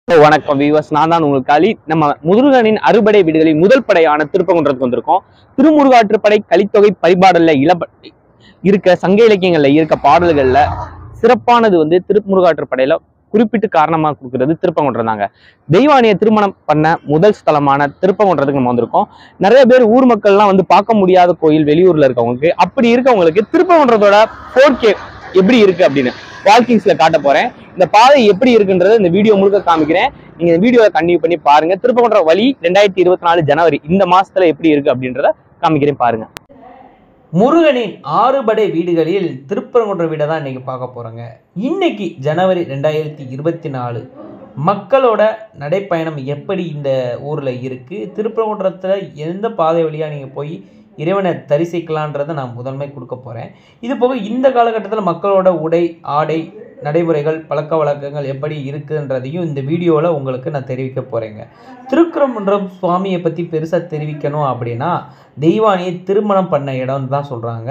வணக்கம் வியூவர்ஸ், நான் தான் உங்களுக்கு காளி. நம்ம முருகனின் அறுபடை வீடுகளில் முதல் படையான திருப்பங்குன்றத்துக்கு வந்திருக்கோம். திருமுருகாற்றுப்படை கலித்தொகை பரிபாடல்ல இருக்க சங்க இலக்கியங்கள்ல இருக்க பாடல்கள்ல சிறப்பானது திருமுருகாற்றுப்படையில குறிப்பிட்டு காரணமா கொடுக்கறது திருப்பங்குன்றம் தாங்க. தெய்வானியை திருமணம் பண்ண முதல் ஸ்தலமான திருப்பங்குன்றத்துக்கு நம்ம வந்திருக்கோம். நிறைய பேர் ஊர் மக்கள்லாம் பார்க்க முடியாத கோயில் வெளியூர்ல இருக்கவங்களுக்கு, அப்படி இருக்கவங்களுக்கு திருப்பங்குன்றத்தோட 4K எப்படி இருக்கு அப்படின்னு வால்கிங்ஸ்ல காட்ட போறேன். இந்த பாதை எப்படி இருக்குன்றத இந்த வீடியோ முழுக்க காமிக்கிறேன். நீங்க இந்த வீடியோவை கண்டினியூ பண்ணி பாருங்க. திருப்பங்குன்றம் வழி 2024 ஜனவரி இந்த மாசத்துல எப்படி இருக்கு அப்படின்றத காமிக்கிறேன், பாருங்க. முருகனின் 6 படை வீடுகளில் திருப்பரங்குன்ற வீடை தான் இன்னைக்கு பார்க்க போறோங்க. இன்னைக்கு ஜனவரி 2024 மக்களோட நடைப்பயணம் எப்படி இந்த ஊர்ல இருக்கு, திருப்பரங்குன்றத்துல எந்த பாதை வழியா நீங்க போய் இறைவனை தரிசிக்கலான்றதை நான் முதன்மை கொடுக்க போறேன். இது போக இந்த காலகட்டத்தில் மக்களோட உடை, ஆடை, நடைமுறைகள், பழக்க வழக்கங்கள் எப்படி இருக்குன்றதையும் இந்த வீடியோவில் உங்களுக்கு நான் தெரிவிக்க போகிறேங்க. திருப்பரங்குன்றம் சுவாமியை பற்றி பெருசாக தெரிவிக்கணும் அப்படின்னா தெய்வானியை திருமணம் பண்ண இடம்னு தான் சொல்கிறாங்க.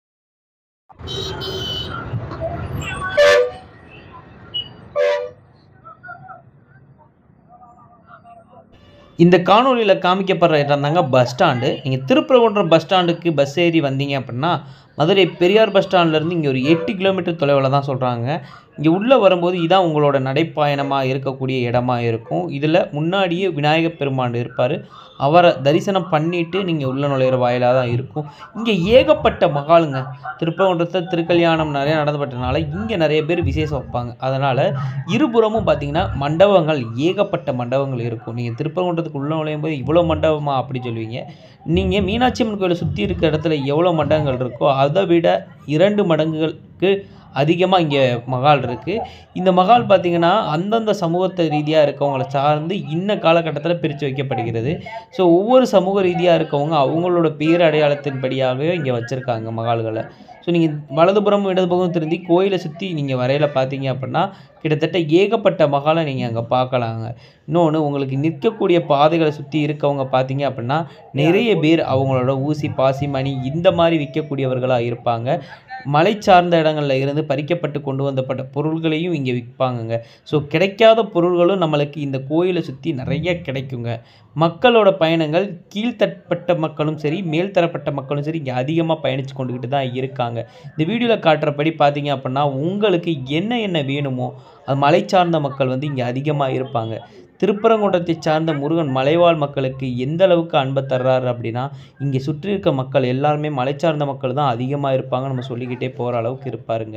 இந்த காணொலியில் காமிக்கப்படுற இடம் தாங்க பஸ் ஸ்டாண்டு. நீங்கள் திருப்பரங்குன்றம் பஸ் ஸ்டாண்டுக்கு பஸ் ஏறி வந்தீங்க அப்படின்னா மதுரை பெரியார் பஸ் ஸ்டாண்ட்லேருந்து இங்கே ஒரு 8 கிலோமீட்டர் தொலைவில் தான் சொல்கிறாங்க. இங்கே உள்ளே வரும்போது இதான் உங்களோட நடைப்பயணமாக இருக்கக்கூடிய இடமா இருக்கும். இதில் முன்னாடியே விநாயகர் பெருமான் இருப்பார். அவரை தரிசனம் பண்ணிவிட்டு நீங்கள் உள்ள நுழையிற வாயிலாக தான் இருக்கும். இங்கே ஏகப்பட்ட மகாலுங்க. திருப்பரங்குன்றத்தில் திருக்கல்யாணம் நிறையா நடந்துபட்டனால இங்கே நிறைய பேர் விசேஷம் வைப்பாங்க. அதனால் இருபுறமும் பார்த்திங்கன்னா மண்டபங்கள், ஏகப்பட்ட மண்டபங்கள் இருக்கும். நீங்கள் திருப்பரங்குன்றத்துக்கு உள்ள நுழையும் போது இவ்வளோ மண்டபமா அப்படி சொல்லுவீங்க. நீங்கள் மீனாட்சி அம்மன் கோயிலை சுற்றி இருக்கிற இடத்துல எவ்வளோ மண்டபங்கள் இருக்கோ அதை விட 2 மடங்குகளுக்கு அதிகமாக இங்கே மகால் இருக்குது. இந்த மகால் பார்த்திங்கன்னா அந்தந்த சமூகத்தை ரீதியாக இருக்கவங்களை சார்ந்து இன்ன காலகட்டத்தில் பிரித்து வைக்கப்படுகிறது. ஸோ ஒவ்வொரு சமூக ரீதியாக இருக்கவங்க அவங்களோட பேர் அடையாளத்தின்படியாகவே இங்கே வச்சுருக்காங்க மகால்களை. ஸோ நீங்கள் வலதுபுறமும் இடதுபுறமும் திரும்பி கோயிலை சுற்றி நீங்கள் வரையில் பார்த்தீங்க அப்படின்னா கிட்டத்தட்ட ஏகப்பட்ட மகாலை நீங்கள் அங்கே பார்க்கலாங்க. இன்னொன்று, உங்களுக்கு நிற்கக்கூடிய பாதைகளை சுற்றி இருக்கவங்க பார்த்தீங்க அப்படின்னா நிறைய பேர் அவங்களோட ஊசி, பாசி, மணி இந்த மாதிரி விற்கக்கூடியவர்களாக இருப்பாங்க. மலை சார்ந்த இடங்களில் இருந்து பறிக்கப்பட்டு கொண்டு வந்தப்பட்ட பொருள்களையும் இங்கே விற்பாங்கங்க. ஸோ கிடைக்காத பொருள்களும் நம்மளுக்கு இந்த கோயிலை சுற்றி நிறைய கிடைக்குங்க. மக்களோட பயணங்கள் கீழ்த்தரப்பட்ட மக்களும் சரி, மேல்தரப்பட்ட மக்களும் சரி இங்கே அதிகமாக பயணித்து கொண்டுக்கிட்டு தான் இருக்காங்க. இந்த வீடியோவில் காட்டுறபடி பார்த்தீங்க அப்படின்னா உங்களுக்கு என்ன வேணுமோ அது மலை சார்ந்த மக்கள் இங்கே அதிகமாக இருப்பாங்க. திருப்பரங்குன்றத்தை சார்ந்த முருகன் மலைவாழ் மக்களுக்கு எந்த அளவுக்கு அன்பை தர்றாரு அப்படின்னா இங்கே சுற்றி இருக்க மக்கள் எல்லாருமே மலை சார்ந்த மக்கள் தான் அதிகமாக இருப்பாங்க. நம்ம சொல்லிக்கிட்டே போகிற அளவுக்கு இருப்பாருங்க.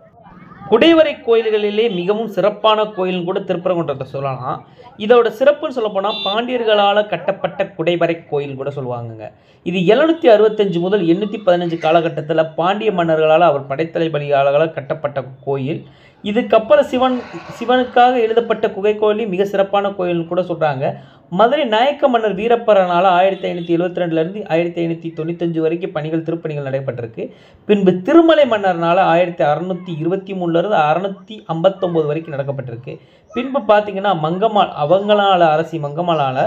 குடைவரை கோயில்களிலே மிகவும் சிறப்பான கோயில்னு கூட திருப்பரங்குன்றத்தை சொல்லலாம். இதோட சிறப்புன்னு சொல்லப்போனால் பாண்டியர்களால் கட்டப்பட்ட குடைவரை கோயில் கூட சொல்லுவாங்கங்க. இது 765 முதல் 815 காலகட்டத்தில் பாண்டிய மன்னர்களால் அவர் படைத்தளபதிகளால் கட்டப்பட்ட கோயில். இதுக்கப்புறம் சிவனுக்காக எழுதப்பட்ட குகை கோயிலையும் மிக சிறப்பான கோயில்னு கூட சொல்கிறாங்க. மதுரை நாயக்க மன்னர் வீரப்பரனால் 1572 1595 வரைக்கும் திருப்பணிகள் நடைபெற்றிருக்கு. பின்பு திருமலை மன்னர்னால 1623 659 வரைக்கும் நடக்கப்பட்டிருக்கு. பின்பு பார்த்தீங்கன்னா மங்கம்மாள், அவங்களால அரசி மங்கம்மாளால்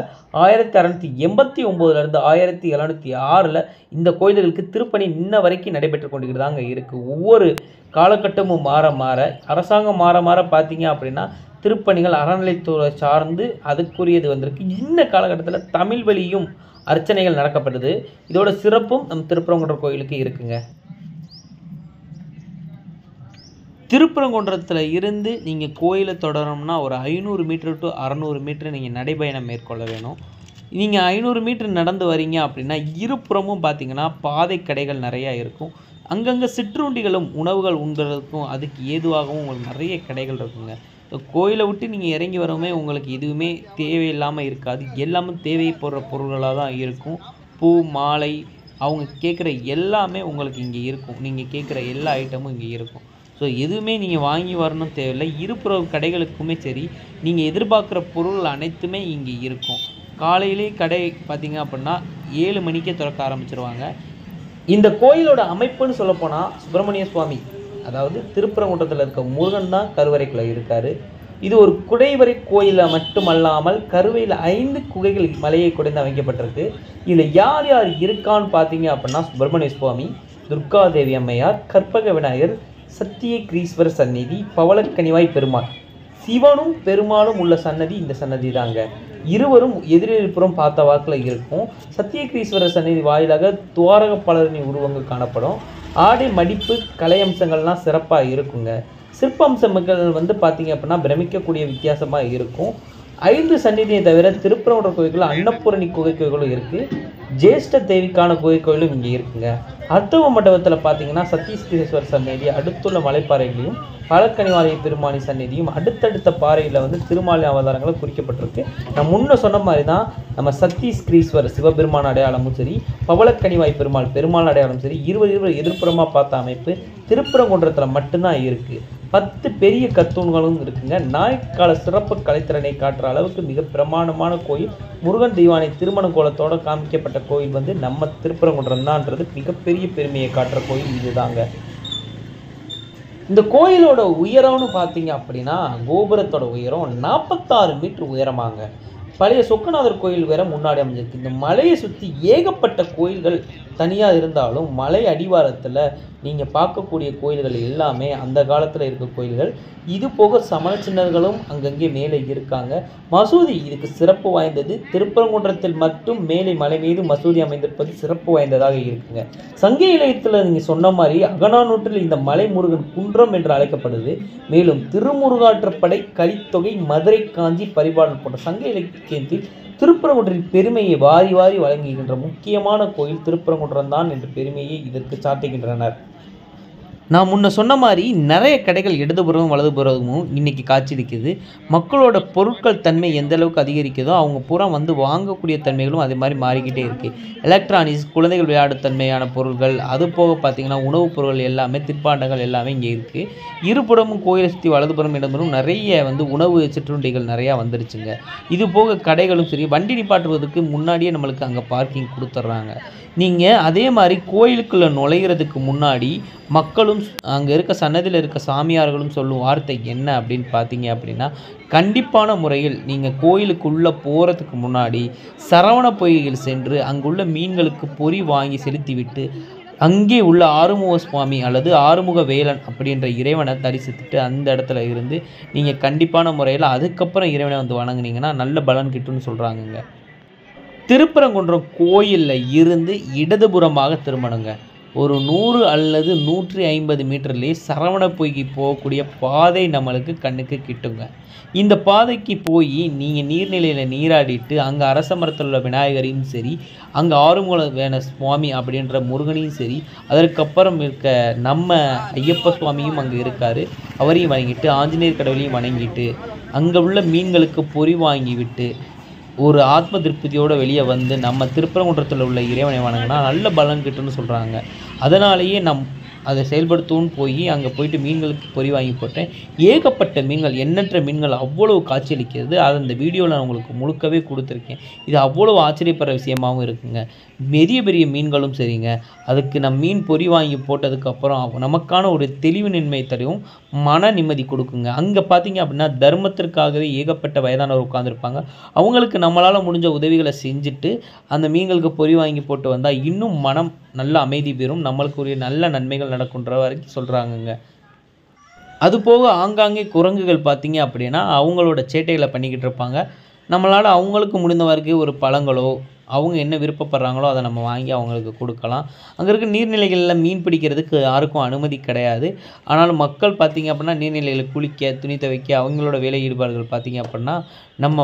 1689 1706 இந்த கோயில்களுக்கு திருப்பணி இன்ன வரைக்கும் நடைபெற்று கொண்டுக்கிட்டு தாங்க இருக்குது. ஒவ்வொரு காலகட்டமும் மாற அரசாங்கம் மாற பார்த்தீங்க அப்படின்னா திருப்பணிகள் அறநிலைத்துறை சார்ந்து அதுக்குரியது வந்திருக்கு. இந்த காலகட்டத்தில் தமிழ் வழியும் அர்ச்சனைகள் நடக்கப்படுது. இதோட சிறப்பும் நம் திருப்பரங்குன்றம் கோயிலுக்கு இருக்குங்க. திருப்பரங்குன்றத்தில் இருந்து நீங்கள் கோயிலை தொடரணும்னா ஒரு 500 மீட்டர் டு 600 மீட்டர் நீங்கள் நடைபயணம் மேற்கொள்ள வேணும். நீங்கள் 500 மீட்டர் நடந்து வரீங்க அப்படின்னா இருபுறமும் பார்த்தீங்கன்னா பாதை கடைகள் நிறையா இருக்கும். அங்கங்கே சிற்றுண்டிகளும் உணவுகள் உண்கிறதுக்கும் அதுக்கு ஏதுவாகவும் உங்களுக்கு நிறைய கடைகள் இருக்குங்க. கோயிலை விட்டு நீங்கள் இறங்கி வரவுமே உங்களுக்கு எதுவுமே தேவையில்லாமல் இருக்காது. எல்லாமே தேவைப்படுற பொருள்களாக தான் இருக்கும். பூ, மாலை, அவங்க கேட்குற எல்லாமே உங்களுக்கு இங்கே இருக்கும். நீங்கள் கேட்குற எல்லா ஐட்டமும் இங்கே இருக்கும். ஸோ எதுவுமே நீங்கள் வாங்கி வரணும் தேவையில்லை. இருபுற கடைகளுக்குமே சரி நீங்கள் எதிர்பார்க்குற பொருள் அனைத்துமே இங்கே இருக்கும். காலையிலே கடை பார்த்திங்க அப்படின்னா 7 மணிக்கே திறக்க ஆரம்பிச்சிருவாங்க. இந்த கோயிலோட அமைப்புன்னு சொல்லப்போனால் சுப்பிரமணிய சுவாமி, அதாவது திருப்பரங்குன்றத்தில் இருக்க முருகன் தான் கருவறைக்குள்ளே இருக்கார். இது ஒரு குடைவரை கோயிலில் மட்டுமல்லாமல் கருவையில் 5 குகைகள் மலையை குடைந்து அமைக்கப்பட்டிருக்கு. இதில் யார் இருக்கான்னு பார்த்தீங்க அப்படின்னா சுப்பிரமணிய சுவாமி, துர்காதேவி அம்மையார், கற்பக விநாயகர், சத்திய கிரீஸ்வர சந்நிதி, பவளக்கனிவாய் பெருமாள், சிவனும் பெருமாளும் உள்ள சன்னதி இந்த சன்னதி தாங்க. இருவரும் எதிரெதிர்ப்புறம் பார்த்த வாக்கில் இருக்கும். சத்தியகிரீஸ்வரர் சன்னதி வாயிலாக துவாரகப்பாலரின் உருவங்கள் காணப்படும். ஆடை மடிப்பு கலை அம்சங்கள்லாம் சிறப்பாக இருக்குங்க. சிற்பம்சங்கள் வந்து பார்த்தீங்க அப்படின்னா பிரமிக்கக்கூடிய வித்தியாசமாக இருக்கும். 5 சந்நிதியை தவிர திருப்பரங்குன்ற கோயில்கள் அன்னபூரணி குகை கோயில்களும் இருக்குது. ஜேஷ்ட தேவிக்கான குகை கோயிலும் இங்கே இருக்குங்க. அர்த்தவ மண்டபத்தில் பார்த்தீங்கன்னா சத்தீஸ்வரர் சன்னதி, அடுத்துள்ள மலைப்பாறைகளையும் பழக்கனிவாலய பெருமானி சன்னதியும் அடுத்தடுத்த பாறையில் வந்து திருமாலி அவதாரங்களும் குறிக்கப்பட்டிருக்கு. நான் முன்ன சொன்ன மாதிரி தான் நம்ம சத்தீஸ்வரர் சிவபெருமான அடையாளமும் சரி, பவளக்கனிவாய் பெருமாள் அடையாளமும் சரி, இருவர் எதிர்ப்புறமாக பார்த்த அமைப்பு திருப்பரங்குன்றத்தில் மட்டும்தான் இருக்குது. 10 பெரிய கத்தூன்களும் இருக்குங்க. நாய்க்கால சிறப்பு கலைத்திறனை காட்டுற அளவுக்கு மிக பிரமாண்டமான கோயில். முருகன் தெய்வானை திருமண கோலத்தோட காமிக்கப்பட்ட கோயில் வந்து நம்ம திருப்பரங்குன்றம் தான்ன்றது மிகப்பெரிய பெருமையை காட்டுற கோயில் இதுதாங்க. இந்த கோயிலோட உயரம்னு பார்த்தீங்க அப்படின்னா கோபுரத்தோட உயரம் 46 மீட்டர் உயரமாங்க. பழைய சொக்கநாதர் கோயில் வேற முன்னாடி அமைஞ்சிருக்கு. இந்த மலையை சுற்றி ஏகப்பட்ட கோயில்கள் தனியாக இருந்தாலும் மலை அடிவாரத்தில் நீங்கள் பார்க்கக்கூடிய கோயில்கள் எல்லாமே அந்த காலத்தில் இருக்க கோயில்கள். இது போக சமண சின்னர்களும் அங்கங்கே மேலே இருக்காங்க. மசூதி இதுக்கு சிறப்பு வாய்ந்தது. திருப்பரங்குன்றத்தில் மட்டும் மேலே மலை மீது மசூதி அமைந்திருப்பது சிறப்பு வாய்ந்ததாக இருக்குங்க. சங்க இலக்கியத்தில் நீங்கள் சொன்ன மாதிரி அகநானூற்றில் இந்த மலை முருகன் குன்றம் என்று அழைக்கப்படுது. மேலும் திருமுருகாற்றுப்படை, கலித்தொகை, மதுரை காஞ்சி பரிபாடல் போன்ற சங்க இலக்கியத்தில் திருப்பரங்குன்றின் பெருமையை வாரி வாரி வழங்குகின்ற முக்கியமான கோயில் திருப்பரங்குன்றம் தான் என்ற பெருமையை இதற்கு சாட்டுகின்றனர். நான் முன்ன சொன்ன மாதிரி நிறைய கடைகள் இடதுபுறமும் வலதுபுறமும் இன்றைக்கி காட்சியளிக்குது. மக்களோட பொருட்கள் தன்மை எந்த அளவுக்கு அதிகரிக்குதோ அவங்க பூரா வந்து வாங்கக்கூடிய தன்மைகளும் அதே மாதிரி மாறிக்கிட்டே இருக்குது. எலக்ட்ரானிக்ஸ், குழந்தைகள் விளையாடு தன்மையான பொருட்கள், அது போக பார்த்திங்கன்னா உணவுப் பொருட்கள் எல்லாமே, தின்பண்டங்கள் எல்லாமே இங்கே இருக்குது. இருபுறமும் கோயிலை சுற்றி வலதுபுறம் இடம்பெறும் நிறைய வந்து உணவு சிற்றுண்டிகள் நிறையா வந்துருச்சுங்க. இது போக கடைகளும் சரி, வண்டி நிப்பாட்டுவதற்கு முன்னாடியே நம்மளுக்கு அங்கே பார்க்கிங் கொடுத்துட்றாங்க. நீங்கள் அதே மாதிரி கோயிலுக்குள்ளே நுழைகிறதுக்கு முன்னாடி மக்களும் அங்கே இருக்க சன்னதியில் இருக்க சாமியார்களும் சொல்லும் வார்த்தை என்ன அப்படின்னு பார்த்தீங்க அப்படின்னா, கண்டிப்பான முறையில் நீங்கள் கோயிலுக்குள்ளே போகிறதுக்கு முன்னாடி சரவண பொய்கையில் சென்று அங்குள்ள மீன்களுக்கு பொறி வாங்கி செலுத்திவிட்டு அங்கே உள்ள ஆறுமுக சுவாமி அல்லது ஆறுமுக வேலன் அப்படின்ற இறைவனை தரிசித்துட்டு அந்த இடத்துல இருந்து நீங்கள் கண்டிப்பான முறையில் அதுக்கப்புறம் இறைவனை வந்து வணங்குனீங்கன்னா நல்ல பலன் கிட்டுன்னு சொல்கிறாங்கங்க. திருப்பரங்குன்றம் கோயிலில் இருந்து இடதுபுறமாக திரும்பணுங்க. ஒரு 100 அல்லது 150 மீட்டர்லேயே சரவண பொய்கை போகக்கூடிய பாதை நம்மளுக்கு கண்ணுக்கு கிட்டுங்க. இந்த பாதைக்கு போய் நீங்கள் நீர்நிலையில் நீராடிட்டு அங்கே அரச மரத்தில் உள்ள விநாயகரையும் சரி, அங்கே ஆறுமுக வேண சுவாமி அப்படின்ற முருகனையும் சரி, அதற்கப்புறம் இருக்க நம்ம ஐயப்ப சுவாமியும் அங்கே இருக்கார், அவரையும் வணங்கிட்டு ஆஞ்சநேயர் கடவுளையும் வணங்கிட்டு அங்கே உள்ள மீன்களுக்கு பொறி வாங்கி விட்டு ஒரு ஆத்ம திருப்தியோடு வெளியே வந்து நம்ம திருப்பரங்குன்றத்தில் உள்ள இறைவனை வணங்கினா நல்ல பலன் கிட்டுன்னு சொல்கிறாங்க. அதனாலேயே அதை செயல்படுத்தவும் போய் அங்கே போயிட்டு மீன்களுக்கு பொறி வாங்கி போட்டேன். ஏகப்பட்ட மீன்கள், எண்ணற்ற மீன்கள் அவ்வளவு காட்சியளிக்கிறது. அதை இந்த வீடியோவில் நான் உங்களுக்கு முழுக்கவே கொடுத்துருக்கேன். இது அவ்வளோ ஆச்சரியப்படுற விஷயமாகவும் இருக்குங்க. பெரிய பெரிய மீன்களும் சரிங்க. அதுக்கு மீன் பொறி வாங்கி போட்டதுக்கப்புறம் நமக்கான ஒரு தெளிவின்மை தரும், மன நிம்மதி கொடுக்குங்க. அங்கே பார்த்தீங்க அப்படின்னா தர்மத்திற்காகவே ஏகப்பட்ட வயதானவர் உட்காந்துருப்பாங்க. அவங்களுக்கு நம்மளால் முடிஞ்ச உதவிகளை செஞ்சுட்டு அந்த மீன்களுக்கு பொறி வாங்கி போட்டு வந்தால் இன்னும் மனம் நல்ல அமைதி பெறும், நம்மளுக்குரிய நல்ல நன்மைகள் நடக்குன்ற வரைக்கும் சொல்கிறாங்கங்க. அதுபோக ஆங்காங்கே குரங்குகள் பார்த்தீங்க அப்படின்னா அவங்களோட சேட்டைகளை பண்ணிக்கிட்டு இருப்பாங்க. நம்மளால் அவங்களுக்கு முடிந்த வரைக்கும் ஒரு பழங்களோ அவங்க என்ன விருப்பப்படுறாங்களோ அதை நம்ம வாங்கி அவங்களுக்கு கொடுக்கலாம். அங்கே இருக்க நீர்நிலைகளில் மீன் பிடிக்கிறதுக்கு யாருக்கும் அனுமதி கிடையாது. ஆனாலும் மக்கள் பார்த்திங்க அப்படின்னா நீர்நிலைகளில் குளிக்க, துணி துவைக்க அவங்களோட வேலை ஈடுபாடுகள் பார்த்திங்க அப்படின்னா நம்ம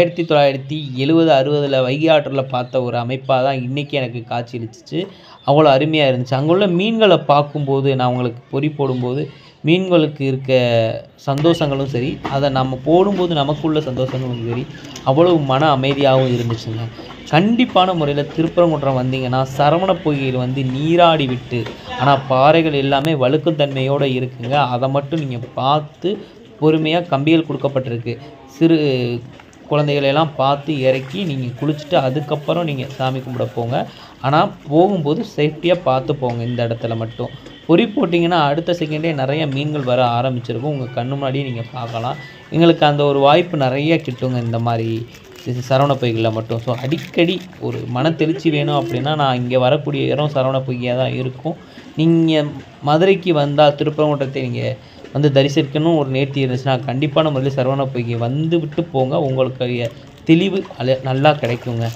1970-60 வைகை ஆற்றில் பார்த்த ஒரு அமைப்பாக தான் இன்றைக்கி எனக்கு காட்சியளிச்சிச்சு. அவ்வளோ அருமையாக இருந்துச்சு. அங்கே உள்ள மீன்களை பார்க்கும்போது, நான் அவங்களுக்கு பொறி போடும்போது மீன்களுக்கு இருக்க சந்தோஷங்களும் சரி, அதை நம்ம போடும்போது நமக்குள்ள சந்தோஷங்களும் சரி, அவ்வளவு மன அமைதியாகவும் இருந்துச்சுங்க. கண்டிப்பான முறையில் திருப்பரங்குன்றம் வந்தீங்கன்னா சரவண பொய்கையில் வந்து நீராடி விட்டு, ஆனால் பாறைகள் எல்லாமே வழுக்கும் தன்மையோடு இருக்குங்க. அதை மட்டும் நீங்கள் பார்த்து பொறுமையாக கம்பிகள் கொடுக்கப்பட்டிருக்கு. சிறு குழந்தைகளெல்லாம் பார்த்து இறக்கி நீங்கள் குளிச்சுட்டு அதுக்கப்புறம் நீங்கள் சாமி கும்பிட போங்க. ஆனால் போகும்போது சேஃப்டியாக பார்த்து போங்க. இந்த இடத்துல மட்டும் பொறி போட்டிங்கன்னா அடுத்த செகண்டே நிறைய மீன்கள் வர ஆரம்பிச்சிருக்கும். உங்கள் கண்ணு முன்னாடியே நீங்கள் பார்க்கலாம். எங்களுக்கு அந்த ஒரு வாய்ப்பு நிறைய கிட்டுங்க இந்த மாதிரி சரவண பொய்கையில் மட்டும். ஸோ அடிக்கடி ஒரு மனத்தெளிச்சி வேணும் அப்படின்னா நான் இங்கே வரக்கூடிய இடம் சரவண பொய்கையாக தான் இருக்கும். நீங்கள் மதுரைக்கு வந்தால் திருப்பரங்குன்றத்தை நீங்கள் வந்து தரிசிக்கணும் ஒரு நேர்த்தி இருந்துச்சுன்னா கண்டிப்பான முறையில் சரவண பொய்கை வந்து விட்டு போங்க. உங்களுக்கு தெளிவு நல்லா கிடைக்குங்க.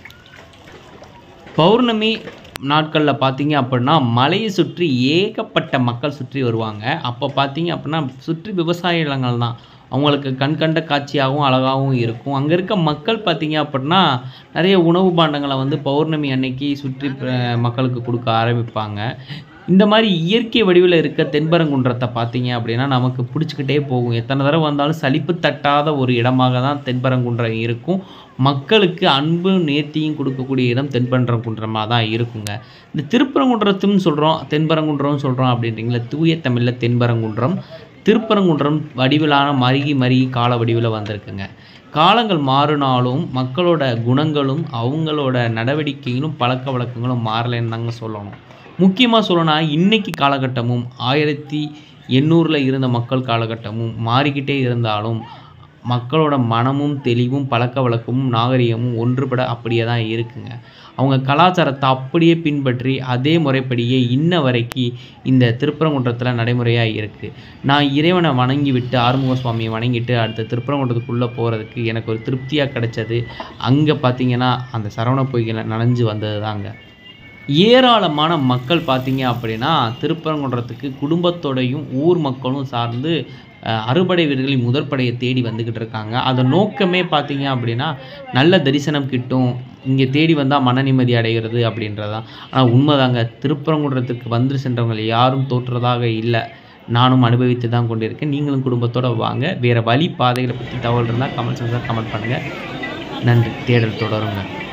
பௌர்ணமி நாட்களில் பார்த்தீங்க அப்படின்னா மலையை சுற்றி ஏகப்பட்ட மக்கள் சுற்றி வருவாங்க. அப்போ பார்த்தீங்க அப்படின்னா சுற்றி விவசாய நிலங்கள் தான். அவங்களுக்கு கண்கண்ட காட்சியாகவும் அழகாகவும் இருக்கும். அங்கே இருக்க மக்கள் பார்த்தீங்க அப்படின்னா நிறைய உணவு பாண்டங்களை வந்து பௌர்ணமி அன்னைக்கு சுற்றி மக்களுக்கு கொடுக்க ஆரம்பிப்பாங்க. இந்த மாதிரி இயற்கை வடிவில் இருக்க தென்பரங்குன்றத்தை பார்த்தீங்க அப்படின்னா நமக்கு பிடிச்சிக்கிட்டே போகும். எத்தனை தடவை வந்தாலும் சலிப்பு தட்டாத ஒரு இடமாக தான் தென்பரங்குன்றம் இருக்கும். மக்களுக்கு அன்பும் நேர்த்தியும் கொடுக்கக்கூடிய இடம் தென்பரங்குன்றமாக தான் இருக்குங்க. இந்த திருப்பரங்குன்றத்துன்னு சொல்கிறோம், தென்பரங்குன்றம் சொல்கிறோம் அப்படின்றீங்களா, தூய தமிழில் தென்பரங்குன்றம். திருப்பரங்குன்றம் வடிவிலான மருகி கால வடிவில் வந்திருக்குங்க. காலங்கள் மாறினாலும் மக்களோட குணங்களும் அவங்களோட நடவடிக்கைகளும் பழக்க வழக்கங்களும் மாறலைன்னு தாங்க சொல்லணும். முக்கியமாக சொல்லணும்னா இன்றைக்கி காலகட்டமும் 1800 இருந்த மக்கள் காலகட்டமும் மாறிக்கிட்டே இருந்தாலும் மக்களோட மனமும் தெளிவும் பழக்க வழக்கமும் நாகரிகமும் ஒன்றுபட அப்படியே தான் இருக்குங்க. அவங்க கலாச்சாரத்தை அப்படியே பின்பற்றி அதே முறைப்படியே இன்ன வரைக்கும் இந்த திருப்பரங்குன்றத்தில் நடைமுறையாக இருக்குது. நான் இறைவனை வணங்கி விட்டு ஆறுமுக சுவாமியை வணங்கிட்டு அடுத்த திருப்பரங்குன்றத்துக்குள்ளே போகிறதுக்கு எனக்கு ஒரு திருப்தியாக கிடைச்சது அங்கே பார்த்திங்கன்னா அந்த சரவண பொய்கையில் நனைஞ்சு வந்தது தாங்க. ஏராளமான மக்கள் பார்த்தீங்க அப்படின்னா திருப்பரங்குன்றத்துக்கு குடும்பத்தோடையும் ஊர் மக்களும் சார்ந்து அறுபடை வீரர்களின் முதல் படையை தேடி வந்துக்கிட்டு இருக்காங்க. அதன் நோக்கமே பார்த்தீங்க அப்படின்னா நல்ல தரிசனம் கிட்டும், இங்கே தேடி வந்தால் மன நிம்மதி அடைகிறது அப்படின்றதான். ஆனால் உண்மைதாங்க, திருப்பரங்குன்றத்துக்கு வந்து சென்றவங்க யாரும் தோற்றுறதாக இல்லை. நானும் அனுபவித்து தான் கொண்டிருக்கேன். நீங்களும் குடும்பத்தோடு வாங்க. வேறு வழி பாதைகளை பற்றி தகவல் இருந்தால் கமெண்ட் பண்ணுங்கள். நன்றி. தேடல் தொடருங்க.